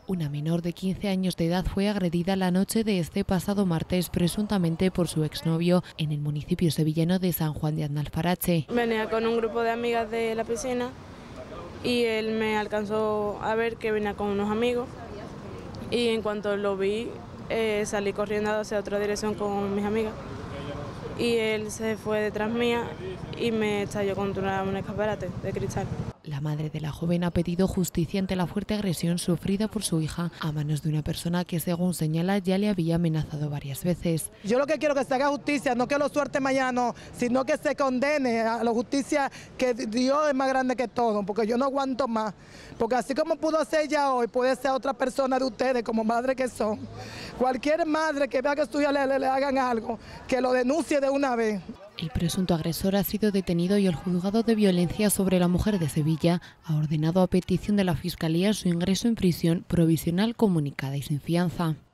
Una menor de 15 años de edad fue agredida la noche de este pasado martes presuntamente por su exnovio en el municipio sevillano de San Juan de Aznalfarache. Venía con un grupo de amigas de la piscina y él me alcanzó a ver que venía con unos amigos y en cuanto lo vi salí corriendo hacia otra dirección con mis amigas y él se fue detrás mía y me estalló contra un escaparate de cristal. La madre de la joven ha pedido justicia ante la fuerte agresión sufrida por su hija a manos de una persona que, según señala, ya le había amenazado varias veces. Yo lo que quiero es que se haga justicia, no que lo suelte mañana, sino que se condene a la justicia, que Dios es más grande que todo, porque yo no aguanto más. Porque así como pudo ser ella hoy, puede ser otra persona de ustedes, como madre que son. Cualquier madre que vea que a su hija le hagan algo, que lo denuncie de una vez. El presunto agresor ha sido detenido y el juzgado de violencia sobre la mujer de Sevilla ha ordenado a petición de la Fiscalía su ingreso en prisión provisional comunicada y sin fianza.